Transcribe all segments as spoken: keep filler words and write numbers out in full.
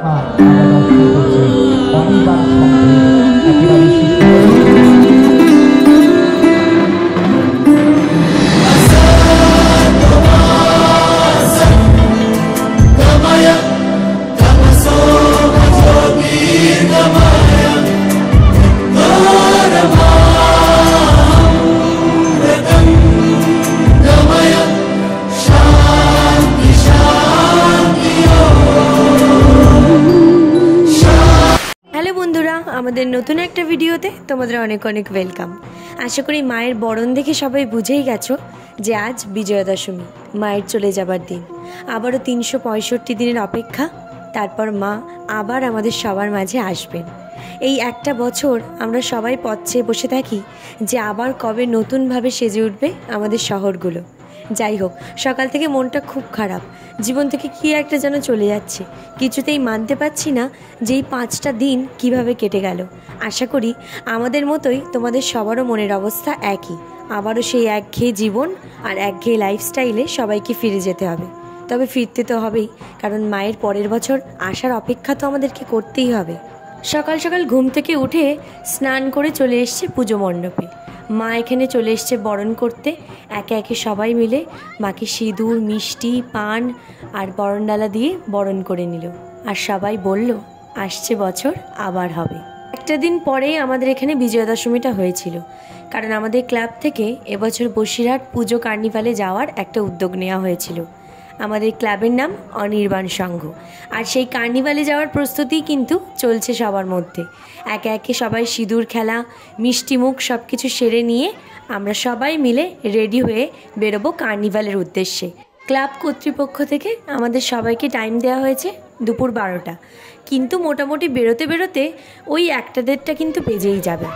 আমাদের নতুন একটা ভিডিওতে তোমাদের অনেক অনেক ওয়েলকাম। আশা করি মায়ের বরণ দেখে সবাই বুঝেই গেছো যে আজ বিজয়া দশমী, মায়ের চলে যাবার দিন। আবারও তিনশো পঁয়ষট্টি দিনের অপেক্ষা, তারপর মা আবার আমাদের সবার মাঝে আসবেন। এই একটা বছর আমরা সবাই পথ চেয়ে বসে থাকি যে আবার কবে নতুনভাবে সেজে উঠবে আমাদের শহরগুলো। যাই হোক, সকাল থেকে মনটা খুব খারাপ, জীবন থেকে কী একটা যেন চলে যাচ্ছে। কিছুতেই মানতে পারছি না যে এই পাঁচটা দিন কিভাবে কেটে গেল। আশা করি আমাদের মতোই তোমাদের সবারও মনের অবস্থা একই, আবারও সেই একঘেয়ে জীবন আর একঘেয়ে লাইফস্টাইলে সবাইকে ফিরে যেতে হবে। তবে ফিরতে তো হবেই, কারণ মায়ের পরের বছর আসার অপেক্ষা তো আমাদেরকে করতেই হবে। সকাল সকাল ঘুম থেকে উঠে স্নান করে চলে এসছে পুজো মণ্ডপে। মা এখানে চলে এসছে বরণ করতে। একে একে সবাই মিলে মাকে সিঁদুর, মিষ্টি, পান আর বরণডালা দিয়ে বরণ করে নিল। আর সবাই বলল আসছে বছর আবার হবে। একটা দিন পরেই আমাদের এখানে বিজয়া দশমীটা হয়েছিল, কারণ আমাদের ক্লাব থেকে এবছর বসিরহাট পুজো কার্নিভালে যাওয়ার একটা উদ্যোগ নেওয়া হয়েছিল। আমাদের ক্লাবের নাম অনির্বাণ সংঘ, আর সেই কার্নিভালে যাওয়ার প্রস্তুতি কিন্তু চলছে সবার মধ্যে। একে একে সবাই সিঁদুর খেলা, মিষ্টিমুখ সব কিছু সেরে নিয়ে আমরা সবাই মিলে রেডি হয়ে বেরোবো কার্নিভালের উদ্দেশ্যে। ক্লাব কর্তৃপক্ষ থেকে আমাদের সবাইকে টাইম দেওয়া হয়েছে দুপুর বারোটা, কিন্তু মোটামুটি বেরোতে বেরোতে ওই একটা দেড়টা কিন্তু বেজেই যাবে।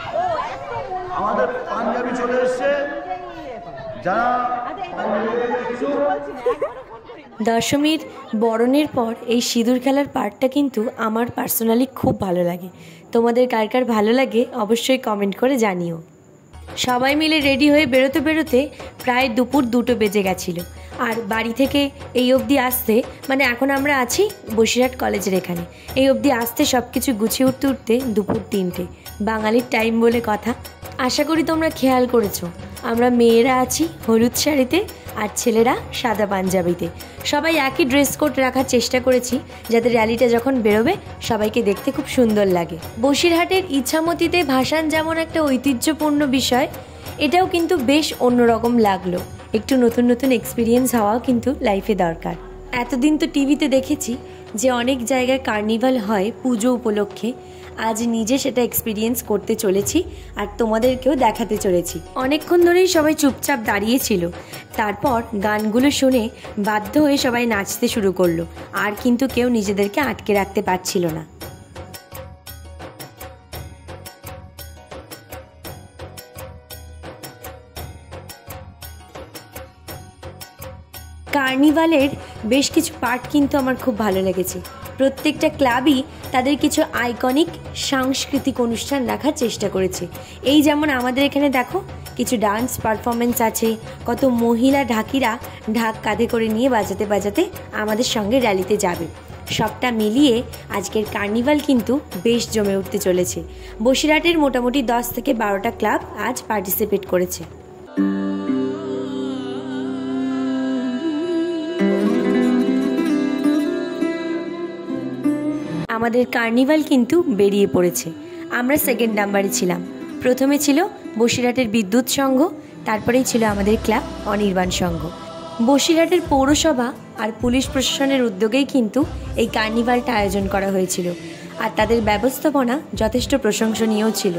আমাদের পাঞ্জাবি চলে এসেছে, যারা দশমীর বরণের পর এই সিঁদুর খেলার পার্টটা কিন্তু আমার পার্সোনালি খুব ভালো লাগে। তোমাদের কার কার ভালো লাগে অবশ্যই কমেন্ট করে জানিও। সবাই মিলে রেডি হয়ে বেরোতে বেরোতে প্রায় দুপুর দুটো বেজে গেছিলো। আর বাড়ি থেকে এই অবধি আসতে, মানে এখন আমরা আছি বসিরহাট কলেজের এখানে, এই অবধি আসতে সব কিছু গুছিয়ে উঠতে উঠতে দুপুর তিনটে, বাঙালির টাইম বলে কথা। আশা করি তোমরা খেয়াল করেছো, আমরা মেয়েরা আছি হলুদ শাড়িতে আর ছেলেরা সাদা পাঞ্জাবিতে। সবাই একই ড্রেস কোড রাখার চেষ্টা করেছি, যাতে র্যালিটা যখন বেরোবে সবাইকে দেখতে খুব সুন্দর লাগে। বসিরহাটের ইছামতিতে ভাসান যেমন একটা ঐতিহ্যপূর্ণ বিষয়, এটাও কিন্তু বেশ অন্যরকম লাগলো। একটু নতুন নতুন এক্সপিরিয়েন্স হওয়াও কিন্তু লাইফে দরকার। এতদিন তো টিভিতে দেখেছি যে অনেক জায়গায় কার্নিভাল হয় পুজো উপলক্ষে, আজ নিজে সেটা এক্সপিরিয়েন্স করতে চলেছি আর তোমাদেরকেও দেখাতে চলেছি। অনেকক্ষণ ধরেই সবাই চুপচাপ দাঁড়িয়েছিল, তারপর গানগুলো শুনে বাধ্য হয়ে সবাই নাচতে শুরু করলো, আর কিন্তু কেউ নিজেদেরকে আটকে রাখতে পারছিল না। কার্নিভালের বেশ কিছু পার্ট কিন্তু আমার খুব ভালো লেগেছে। প্রত্যেকটা ক্লাবই তাদের কিছু আইকনিক সাংস্কৃতিক অনুষ্ঠান রাখার চেষ্টা করেছে। এই যেমন আমাদের এখানে দেখো কিছু ডান্স পারফরমেন্স আছে, কত মহিলা ঢাকিরা ঢাক কাঁধে করে নিয়ে বাজাতে বাজাতে আমাদের সঙ্গে র্যালিতে যাবে। সবটা মিলিয়ে আজকের কার্নিভাল কিন্তু বেশ জমে উঠতে চলেছে। বসিরহাটের মোটামুটি দশ থেকে বারোটা ক্লাব আজ পার্টিসিপেট করেছে। আমাদের কার্নিভাল কিন্তু বেরিয়ে পড়েছে। আমরা সেকেন্ড নাম্বারে ছিলাম। প্রথমে ছিল বসিরহাটের বিদ্যুৎ সংঘ, তারপরেই ছিল আমাদের ক্লাব অনির্বাণ সংঘ। বসিরহাটের পৌরসভা আর পুলিশ প্রশাসনের উদ্যোগেই কিন্তু এই কার্নিভালটা আয়োজন করা হয়েছিল, আর তাদের ব্যবস্থাপনা যথেষ্ট প্রশংসনীয় ছিল।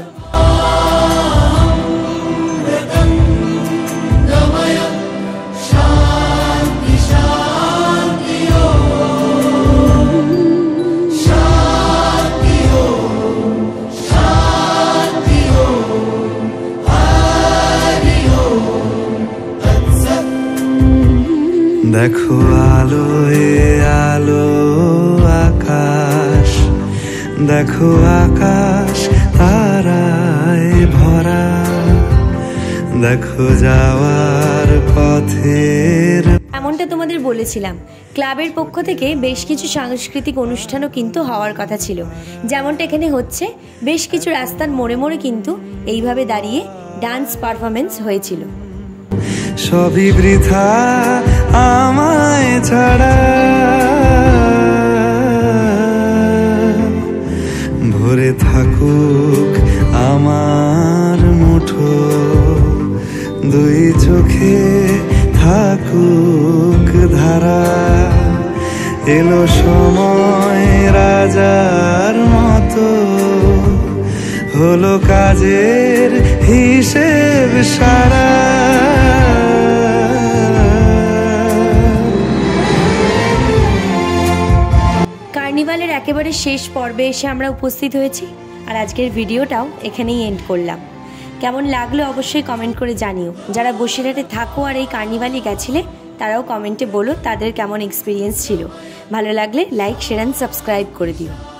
দেখো আলোয় আলো আকাশ, দেখো আকাশ তারায় ভরা, দেখো যাওয়ার পথের। এমনটা যেটা তোমাদের বলেছিলাম, ক্লাবের পক্ষ থেকে বেশ কিছু সাংস্কৃতিক অনুষ্ঠানও কিন্তু হওয়ার কথা ছিল, যেমনটা এখানে হচ্ছে। বেশ কিছু রাস্তার মোড়ে মোড়ে কিন্তু এইভাবে দাঁড়িয়ে ডান্স পারফরমেন্স হয়েছিল। সবই বৃথা আমায় ছাড়া, ভরে থাকুক আমার মুঠো, দুই চোখে থাকুক ধারা। এলো সময় রাজার মতো, হলো কাজের হিসেব সারা। কার্নিভালের একেবারে শেষ পর্বে এসে আমরা উপস্থিত হয়েছি, আর আজকের ভিডিওটাও এখানেই এন্ড করলাম। কেমন লাগলো অবশ্যই কমেন্ট করে জানিও। যারা বসিরহাটে থাকো আর এই কার্নিভালে গেছিলে তারাও কমেন্টে বলো তাদের কেমন এক্সপিরিয়েন্স ছিল। ভালো লাগলে লাইক, শেয়ার অ্যান্ড সাবস্ক্রাইব করে দিও।